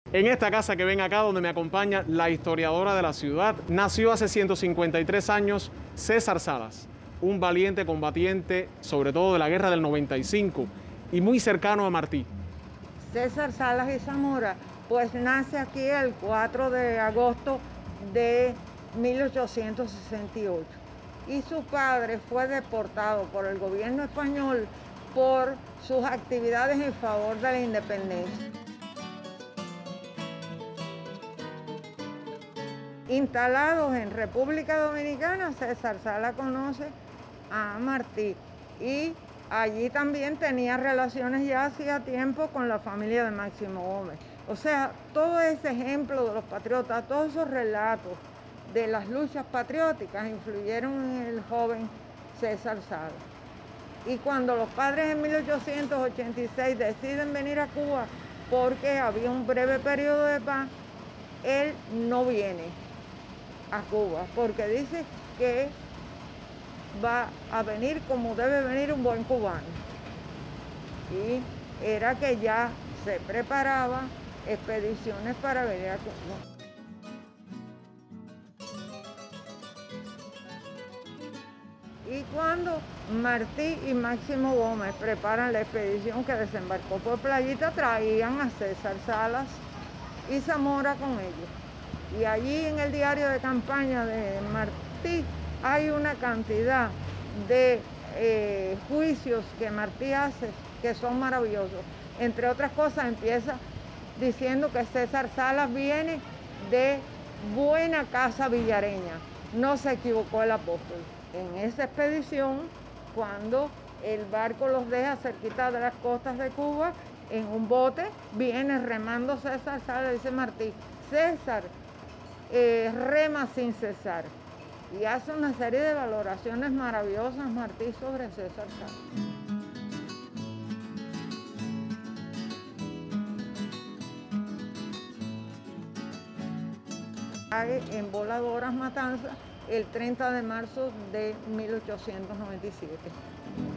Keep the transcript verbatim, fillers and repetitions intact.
En esta casa que ven acá, donde me acompaña la historiadora de la ciudad, nació hace ciento cincuenta y tres años César Salas, un valiente combatiente, sobre todo de la guerra del noventa y cinco, y muy cercano a Martí. César Salas y Zamora, pues nace aquí el cuatro de agosto de mil ochocientos sesenta y ocho. Y su padre fue deportado por el gobierno español por sus actividades en favor de la independencia. Instalados en República Dominicana, César Salas conoce a Martí y allí también tenía relaciones ya hacía tiempo con la familia de Máximo Gómez. O sea, todo ese ejemplo de los patriotas, todos esos relatos de las luchas patrióticas influyeron en el joven César Salas. Y cuando los padres en mil ochocientos ochenta y seis deciden venir a Cuba porque había un breve periodo de paz, él no viene a Cuba porque dice que va a venir como debe venir un buen cubano. Y era que ya se preparaba expediciones para venir a Cuba. Y cuando Martí y Máximo Gómez preparan la expedición que desembarcó por Playita, traían a César Salas y Zamora con ellos. Y allí en el diario de campaña de Martí hay una cantidad de eh, juicios que Martí hace que son maravillosos. Entre otras cosas empieza diciendo que César Salas viene de buena casa villareña. No se equivocó el apóstol. En esa expedición, cuando el barco los deja cerquita de las costas de Cuba, en un bote, viene remando César Salas, dice Martí, César eh, rema sin cesar. Y hace una serie de valoraciones maravillosas Martí sobre César Salas. En Voladoras Matanzas el treinta de marzo de mil ochocientos noventa y siete.